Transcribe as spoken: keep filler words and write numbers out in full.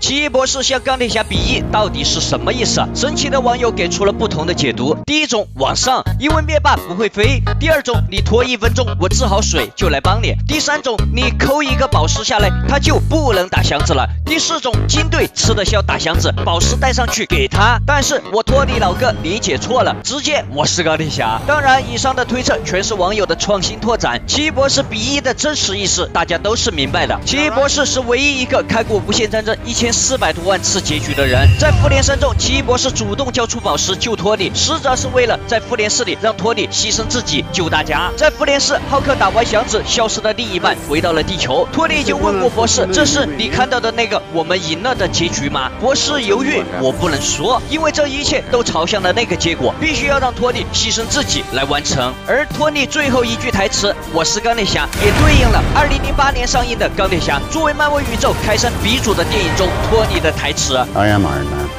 奇异博士向钢铁侠比翼到底是什么意思？生气的网友给出了不同的解读。第一种，往上，因为灭霸不会飞；第二种，你拖一分钟，我治好水就来帮你；第三种，你抠一个宝石下来，他就不能打箱子了；第四种，金队吃得消打箱子，宝石带上去给他。但是我托尼老哥理解错了，直接我是钢铁侠。当然，以上的推测全是网友的创新拓展。奇异博士比翼的真实意思，大家都是明白的。奇异博士是唯一一个看过无限战争一千四百多万次结局的人。在复联三中，奇异博士主动交出宝石救托尼，实则是为了在复联四里让托尼牺牲自己救大家。在复联四，浩克打完响指，消失的另一半回到了地球。托尼已经问过博士，这是你看到的那个我们赢了的结局吗？博士犹豫，我不能说，因为这一切都朝向了那个结果，必须要让托尼牺牲自己来完成。而托尼最后一句台词我是钢铁侠，也对应了二零零八年上映的钢铁侠作为漫威宇宙开山鼻祖的电影中托尼的台词 I am Iron Man.